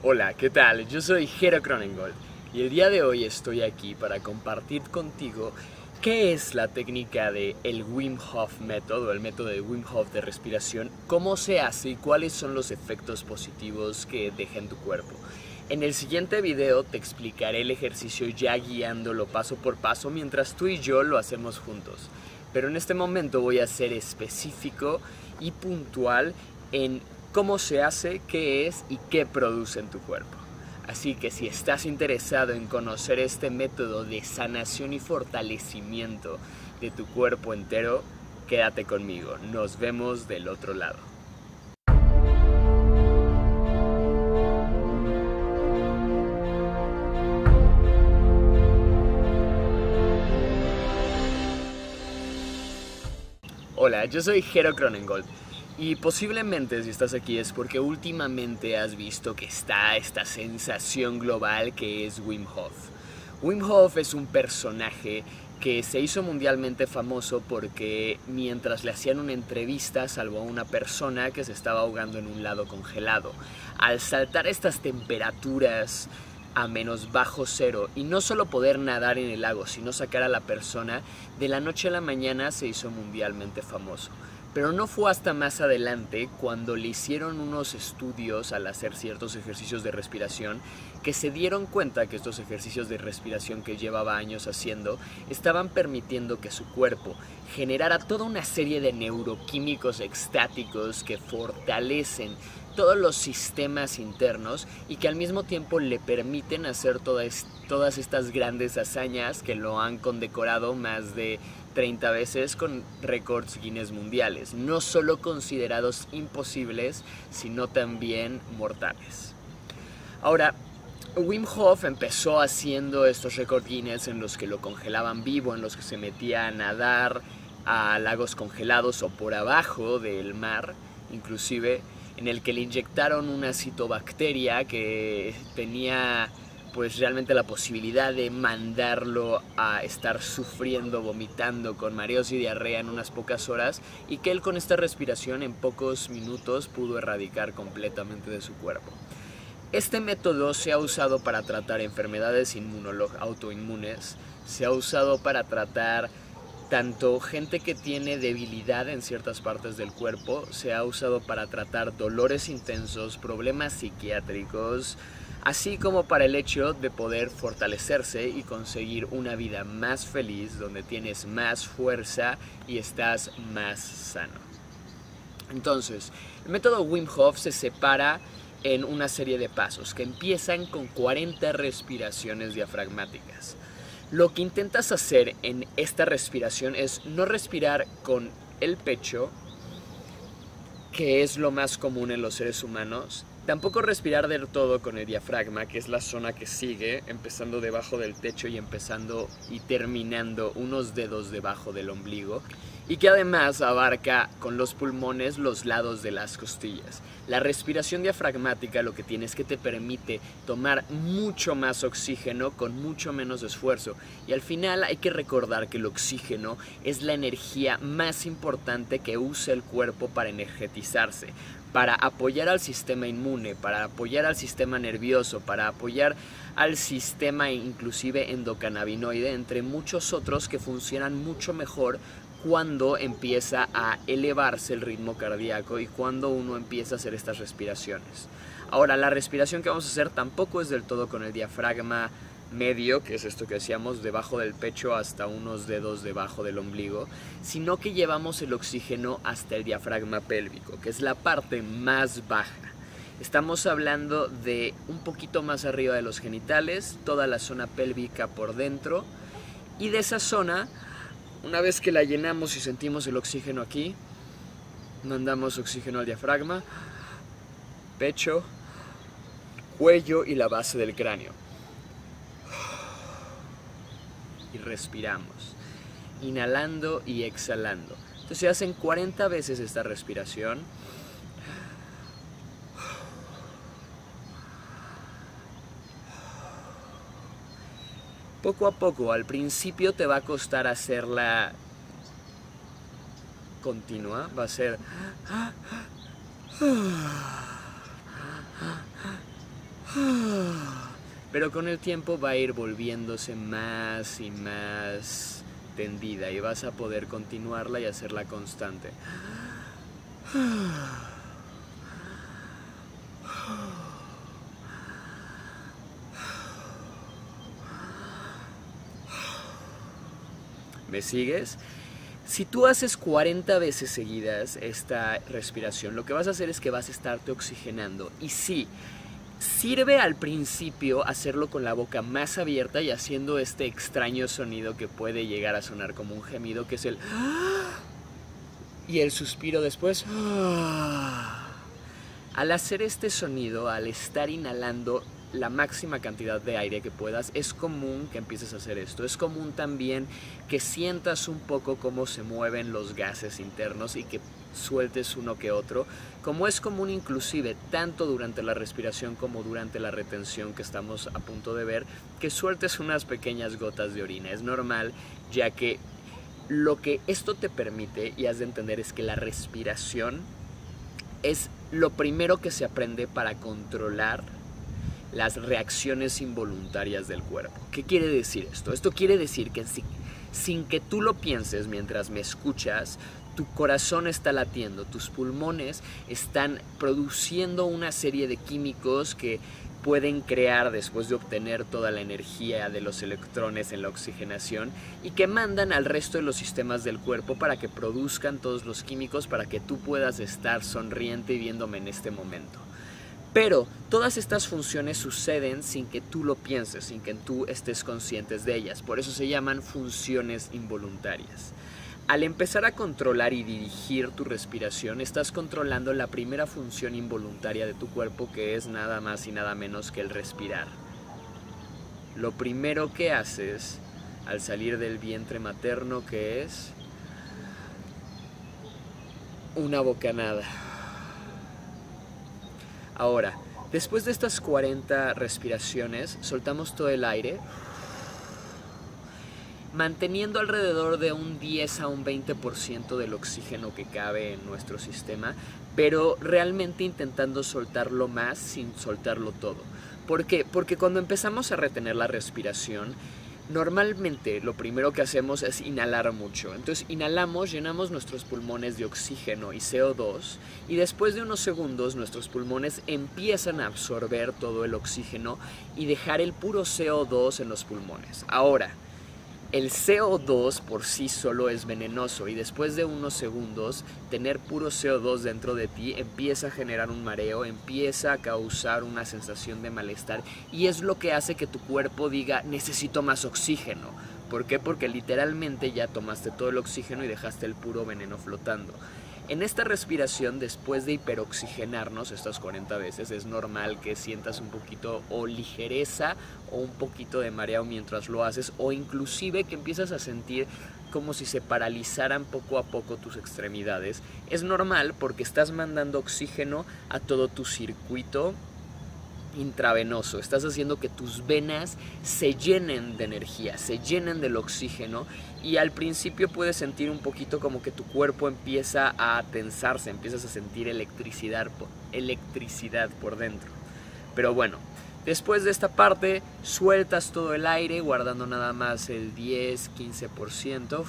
Hola, ¿qué tal? Yo soy Jero Cronengold y el día de hoy estoy aquí para compartir contigo qué es la técnica de el Wim Hof Method o el método de Wim Hof de respiración, cómo se hace y cuáles son los efectos positivos que deja en tu cuerpo. En el siguiente video te explicaré el ejercicio ya guiándolo paso por paso mientras tú y yo lo hacemos juntos. Pero en este momento voy a ser específico y puntual en cómo se hace, qué es y qué produce en tu cuerpo. Así que si estás interesado en conocer este método de sanación y fortalecimiento de tu cuerpo entero, quédate conmigo. Nos vemos del otro lado. Hola, yo soy Jero Cronengold. Y posiblemente si estás aquí es porque últimamente has visto que está esta sensación global que es Wim Hof. Wim Hof es un personaje que se hizo mundialmente famoso porque mientras le hacían una entrevista salvó a una persona que se estaba ahogando en un lago congelado. Al saltar estas temperaturas a -0 y no solo poder nadar en el lago, sino sacar a la persona, de la noche a la mañana se hizo mundialmente famoso. Pero no fue hasta más adelante, cuando le hicieron unos estudios al hacer ciertos ejercicios de respiración, que se dieron cuenta que estos ejercicios de respiración que llevaba años haciendo estaban permitiendo que su cuerpo generara toda una serie de neuroquímicos extáticos que fortalecen todos los sistemas internos y que al mismo tiempo le permiten hacer todas estas grandes hazañas que lo han condecorado más de 30 veces con récords Guinness mundiales, no solo considerados imposibles, sino también mortales. Ahora, Wim Hof empezó haciendo estos récords Guinness en los que lo congelaban vivo, en los que se metía a nadar a lagos congelados o por abajo del mar, inclusive, en el que le inyectaron una citobacteria que tenía pues realmente la posibilidad de mandarlo a estar sufriendo, vomitando, con mareos y diarrea en unas pocas horas, y que él con esta respiración en pocos minutos pudo erradicar completamente de su cuerpo. Este método se ha usado para tratar enfermedades autoinmunes, se ha usado para tratar tanto gente que tiene debilidad en ciertas partes del cuerpo, se ha usado para tratar dolores intensos, problemas psiquiátricos, así como para el hecho de poder fortalecerse y conseguir una vida más feliz, donde tienes más fuerza y estás más sano. Entonces, el método Wim Hof se separa en una serie de pasos que empiezan con 40 respiraciones diafragmáticas. Lo que intentas hacer en esta respiración es no respirar con el pecho, que es lo más común en los seres humanos. Tampoco respirar del todo con el diafragma, que es la zona que sigue, empezando debajo del techo y empezando y terminando unos dedos debajo del ombligo, y que además abarca con los pulmones los lados de las costillas. La respiración diafragmática lo que tiene es que te permite tomar mucho más oxígeno con mucho menos esfuerzo, y al final hay que recordar que el oxígeno es la energía más importante que usa el cuerpo para energetizarse, para apoyar al sistema inmune, para apoyar al sistema nervioso, para apoyar al sistema inclusive endocannabinoide, entre muchos otros que funcionan mucho mejor cuando empieza a elevarse el ritmo cardíaco y cuando uno empieza a hacer estas respiraciones. Ahora, la respiración que vamos a hacer tampoco es del todo con el diafragma medio, que es esto que decíamos, debajo del pecho hasta unos dedos debajo del ombligo, sino que llevamos el oxígeno hasta el diafragma pélvico, que es la parte más baja. Estamos hablando de un poquito más arriba de los genitales, toda la zona pélvica por dentro, y de esa zona, una vez que la llenamos y sentimos el oxígeno aquí, mandamos oxígeno al diafragma, pecho, cuello y la base del cráneo. Y respiramos, inhalando y exhalando. Entonces se hacen 40 veces esta respiración. Poco a poco, al principio te va a costar hacerla continua, va a ser pero con el tiempo va a ir volviéndose más y más tendida y vas a poder continuarla y hacerla constante. ¿Me sigues? Si tú haces 40 veces seguidas esta respiración, lo que vas a hacer es que vas a estarte oxigenando. Y sí, sirve al principio hacerlo con la boca más abierta y haciendo este extraño sonido que puede llegar a sonar como un gemido, que es el... y el suspiro después. Al hacer este sonido, al estar inhalando la máxima cantidad de aire que puedas, es común que empieces a hacer esto. Es común también que sientas un poco cómo se mueven los gases internos y que sueltes uno que otro, como es común inclusive tanto durante la respiración como durante la retención que estamos a punto de ver, que sueltes unas pequeñas gotas de orina. Es normal, ya que lo que esto te permite, y has de entender, es que la respiración es lo primero que se aprende para controlar las reacciones involuntarias del cuerpo. ¿Qué quiere decir esto? Esto quiere decir que sin que tú lo pienses mientras me escuchas, tu corazón está latiendo, tus pulmones están produciendo una serie de químicos que pueden crear, después de obtener toda la energía de los electrones en la oxigenación, y que mandan al resto de los sistemas del cuerpo para que produzcan todos los químicos para que tú puedas estar sonriente y viéndome en este momento. Pero todas estas funciones suceden sin que tú lo pienses, sin que tú estés conscientes de ellas. Por eso se llaman funciones involuntarias. Al empezar a controlar y dirigir tu respiración, estás controlando la primera función involuntaria de tu cuerpo, que es nada más y nada menos que el respirar. Lo primero que haces al salir del vientre materno, que es una bocanada. Ahora, después de estas 40 respiraciones, soltamos todo el aire, manteniendo alrededor de un 10 a un 20% del oxígeno que cabe en nuestro sistema, pero realmente intentando soltarlo más sin soltarlo todo. ¿Por qué? Porque cuando empezamos a retener la respiración, normalmente lo primero que hacemos es inhalar mucho. Entonces inhalamos, llenamos nuestros pulmones de oxígeno y CO2, y después de unos segundos nuestros pulmones empiezan a absorber todo el oxígeno y dejar el puro CO2 en los pulmones. Ahora, el CO2 por sí solo es venenoso, y después de unos segundos tener puro CO2 dentro de ti empieza a generar un mareo, empieza a causar una sensación de malestar, y es lo que hace que tu cuerpo diga necesito más oxígeno. ¿Por qué? Porque literalmente ya tomaste todo el oxígeno y dejaste el puro veneno flotando. En esta respiración, después de hiperoxigenarnos estas 40 veces, es normal que sientas un poquito o ligereza o un poquito de mareo mientras lo haces, o inclusive que empiezas a sentir como si se paralizaran poco a poco tus extremidades. Es normal porque estás mandando oxígeno a todo tu circuito intravenoso, estás haciendo que tus venas se llenen de energía, se llenen del oxígeno, y al principio puedes sentir un poquito como que tu cuerpo empieza a tensarse, empiezas a sentir electricidad por dentro. Pero bueno, después de esta parte sueltas todo el aire guardando nada más el 10-15%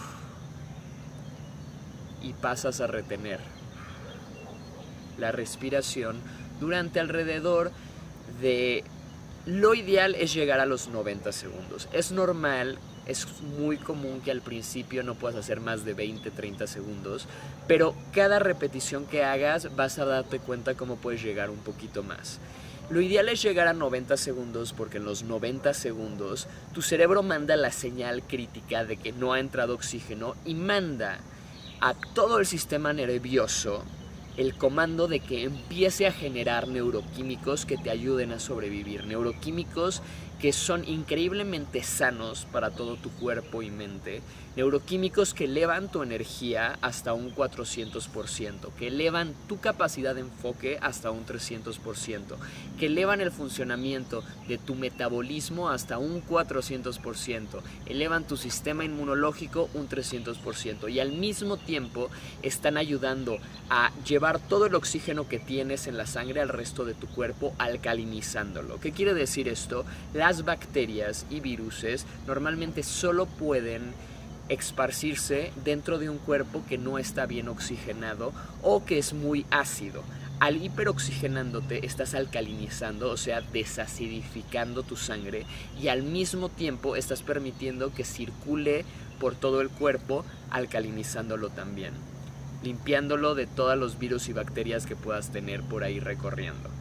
y pasas a retener la respiración durante alrededor de... Lo ideal es llegar a los 90 segundos. Es normal, es muy común que al principio no puedas hacer más de 20-30 segundos, pero cada repetición que hagas vas a darte cuenta cómo puedes llegar un poquito más. Lo ideal es llegar a 90 segundos porque en los 90 segundos tu cerebro manda la señal crítica de que no ha entrado oxígeno y manda a todo el sistema nervioso el comando de que empiece a generar neuroquímicos que te ayuden a sobrevivir. Neuroquímicos que son increíblemente sanos para todo tu cuerpo y mente. Neuroquímicos que elevan tu energía hasta un 400%, que elevan tu capacidad de enfoque hasta un 300%, que elevan el funcionamiento de tu metabolismo hasta un 400%, elevan tu sistema inmunológico un 300%, y al mismo tiempo están ayudando a llevar llevar todo el oxígeno que tienes en la sangre al resto de tu cuerpo, alcalinizándolo. ¿Qué quiere decir esto? Las bacterias y viruses normalmente solo pueden esparcirse dentro de un cuerpo que no está bien oxigenado o que es muy ácido. Al hiperoxigenándote estás alcalinizando, o sea, desacidificando tu sangre, y al mismo tiempo estás permitiendo que circule por todo el cuerpo, alcalinizándolo también, limpiándolo de todos los virus y bacterias que puedas tener por ahí recorriendo.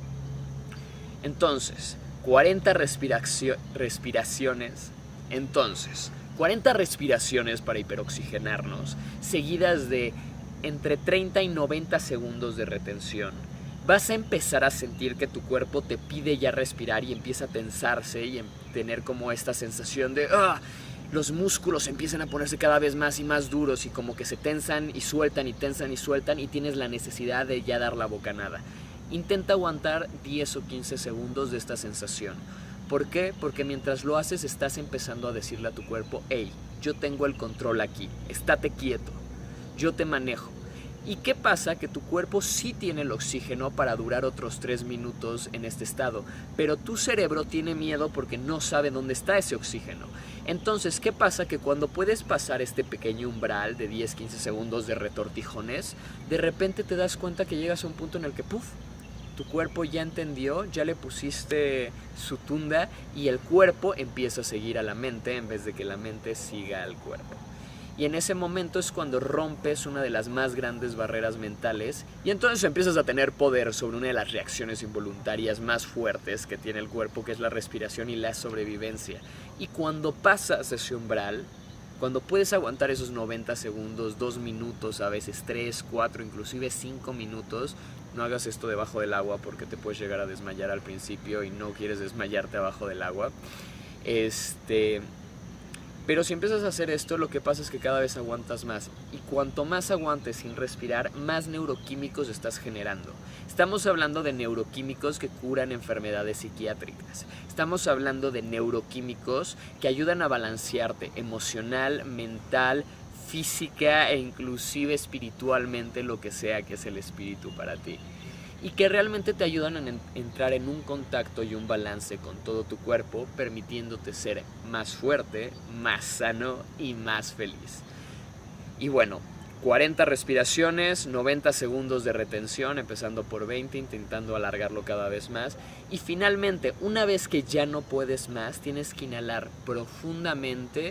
Entonces, 40 respiraciones. Entonces, 40 respiraciones para hiperoxigenarnos, seguidas de entre 30 y 90 segundos de retención. Vas a empezar a sentir que tu cuerpo te pide ya respirar y empieza a tensarse y tener como esta sensación de los músculos empiezan a ponerse cada vez más y más duros y como que se tensan y sueltan y tensan y sueltan y tienes la necesidad de ya dar la bocanada. Intenta aguantar 10 o 15 segundos de esta sensación. ¿Por qué? Porque mientras lo haces estás empezando a decirle a tu cuerpo: hey, yo tengo el control aquí, estate quieto, yo te manejo. ¿Y qué pasa? Que tu cuerpo sí tiene el oxígeno para durar otros 3 minutos en este estado, pero tu cerebro tiene miedo porque no sabe dónde está ese oxígeno. Entonces, ¿qué pasa? Que cuando puedes pasar este pequeño umbral de 10-15 segundos de retortijones, de repente te das cuenta que llegas a un punto en el que ¡puf!, tu cuerpo ya entendió, ya le pusiste su tunda y el cuerpo empieza a seguir a la mente en vez de que la mente siga al cuerpo. Y en ese momento es cuando rompes una de las más grandes barreras mentales y entonces empiezas a tener poder sobre una de las reacciones involuntarias más fuertes que tiene el cuerpo, que es la respiración y la sobrevivencia. Y cuando pasas ese umbral, cuando puedes aguantar esos 90 segundos, 2 minutos, a veces 3, 4, inclusive 5 minutos, no hagas esto debajo del agua porque te puedes llegar a desmayar al principio y no quieres desmayarte abajo del agua. Pero si empiezas a hacer esto, lo que pasa es que cada vez aguantas más. Y cuanto más aguantes sin respirar, más neuroquímicos estás generando. Estamos hablando de neuroquímicos que curan enfermedades psiquiátricas. Estamos hablando de neuroquímicos que ayudan a balancearte emocional, mental, física e inclusive espiritualmente, lo que sea que es el espíritu para ti. Y que realmente te ayudan a entrar en un contacto y un balance con todo tu cuerpo, permitiéndote ser más fuerte, más sano y más feliz. Y bueno, 40 respiraciones, 90 segundos de retención, empezando por 20, intentando alargarlo cada vez más. Y finalmente, una vez que ya no puedes más, tienes que inhalar profundamente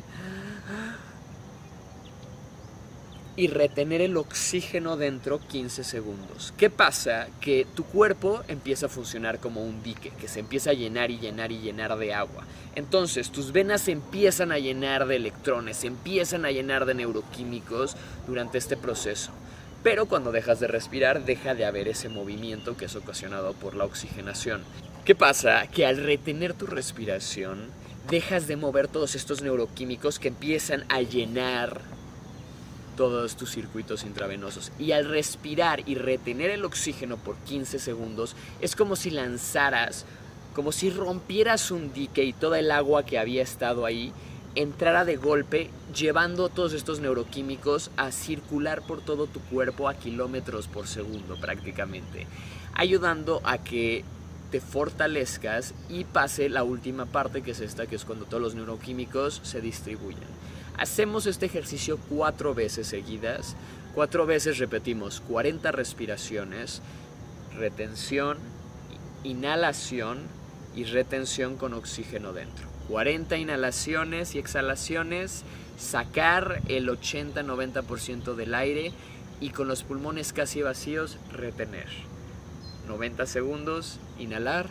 y retener el oxígeno dentro 15 segundos. ¿Qué pasa? Que tu cuerpo empieza a funcionar como un dique, que se empieza a llenar y llenar y llenar de agua. Entonces tus venas se empiezan a llenar de electrones, se empiezan a llenar de neuroquímicos durante este proceso. Pero cuando dejas de respirar, deja de haber ese movimiento que es ocasionado por la oxigenación. ¿Qué pasa? Que al retener tu respiración, dejas de mover todos estos neuroquímicos que empiezan a llenar todos tus circuitos intravenosos. Y al respirar y retener el oxígeno por 15 segundos, es como si lanzaras, como si rompieras un dique y toda el agua que había estado ahí entrara de golpe, llevando todos estos neuroquímicos a circular por todo tu cuerpo a kilómetros por segundo prácticamente, ayudando a que te fortalezcas y pase la última parte, que es esta, que es cuando todos los neuroquímicos se distribuyen. Hacemos este ejercicio 4 veces seguidas. 4 veces repetimos 40 respiraciones, retención, inhalación y retención con oxígeno dentro. 40 inhalaciones y exhalaciones, sacar el 80-90% del aire y con los pulmones casi vacíos retener. 90 segundos, inhalar,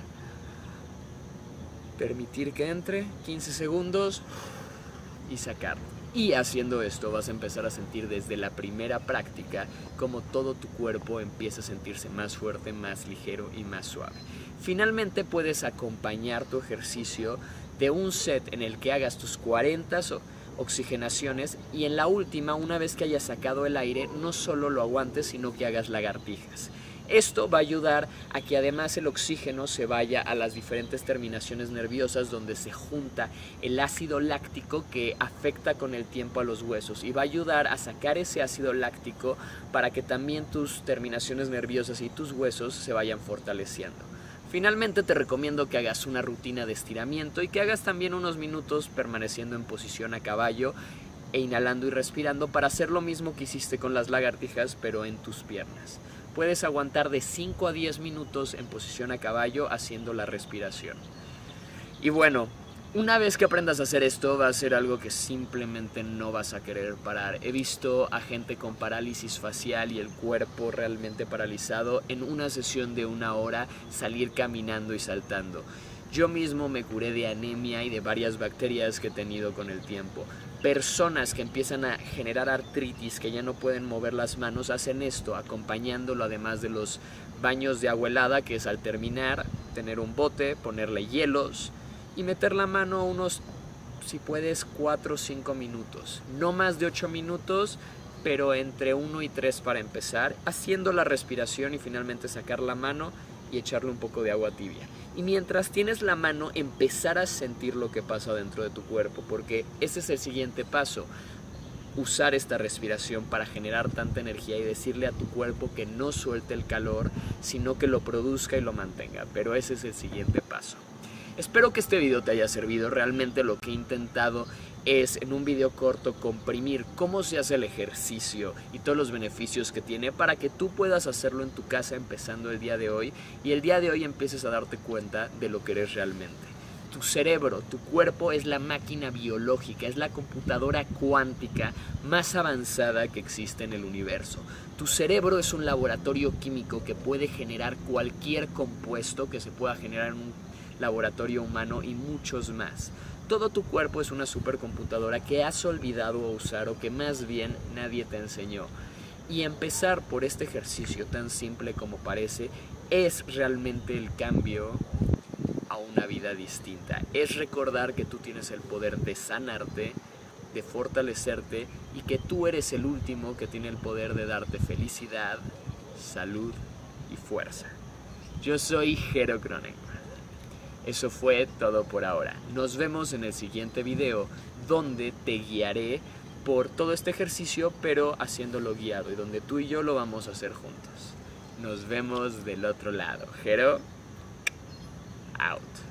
permitir que entre, 15 segundos y sacar. Y haciendo esto vas a empezar a sentir desde la primera práctica como todo tu cuerpo empieza a sentirse más fuerte, más ligero y más suave. Finalmente puedes acompañar tu ejercicio de un set en el que hagas tus 40 oxigenaciones y en la última, una vez que hayas sacado el aire, no solo lo aguantes, sino que hagas lagartijas. Esto va a ayudar a que además el oxígeno se vaya a las diferentes terminaciones nerviosas donde se junta el ácido láctico que afecta con el tiempo a los huesos, y va a ayudar a sacar ese ácido láctico para que también tus terminaciones nerviosas y tus huesos se vayan fortaleciendo. Finalmente te recomiendo que hagas una rutina de estiramiento y que hagas también unos minutos permaneciendo en posición a caballo e inhalando y respirando para hacer lo mismo que hiciste con las lagartijas, pero en tus piernas. Puedes aguantar de 5 a 10 minutos en posición a caballo haciendo la respiración. Y bueno, una vez que aprendas a hacer esto, va a ser algo que simplemente no vas a querer parar. He visto a gente con parálisis facial y el cuerpo realmente paralizado en una sesión de 1 hora salir caminando y saltando. Yo mismo me curé de anemia y de varias bacterias que he tenido con el tiempo. Personas que empiezan a generar artritis, que ya no pueden mover las manos, hacen esto, acompañándolo además de los baños de agua helada, que es al terminar, tener un bote, ponerle hielos y meter la mano unos, si puedes, 4 o 5 minutos. No más de 8 minutos, pero entre 1 y 3 para empezar, haciendo la respiración y finalmente sacar la mano y echarle un poco de agua tibia. Y mientras tienes la mano, empezar a sentir lo que pasa dentro de tu cuerpo, porque ese es el siguiente paso. Usar esta respiración para generar tanta energía y decirle a tu cuerpo que no suelte el calor, sino que lo produzca y lo mantenga. Pero ese es el siguiente paso. Espero que este video te haya servido. Realmente lo que he intentado es, en un video corto, comprimir cómo se hace el ejercicio y todos los beneficios que tiene para que tú puedas hacerlo en tu casa empezando el día de hoy, y el día de hoy empieces a darte cuenta de lo que eres realmente. Tu cerebro, tu cuerpo es la máquina biológica, es la computadora cuántica más avanzada que existe en el universo. Tu cerebro es un laboratorio químico que puede generar cualquier compuesto que se pueda generar en un laboratorio humano y muchos más. Todo tu cuerpo es una supercomputadora que has olvidado usar, o que más bien nadie te enseñó. Y empezar por este ejercicio tan simple como parece es realmente el cambio a una vida distinta. Es recordar que tú tienes el poder de sanarte, de fortalecerte, y que tú eres el último que tiene el poder de darte felicidad, salud y fuerza. Yo soy Jero Cronenberg. Eso fue todo por ahora. Nos vemos en el siguiente video, donde te guiaré por todo este ejercicio, pero haciéndolo guiado, y donde tú y yo lo vamos a hacer juntos. Nos vemos del otro lado. Jero, out.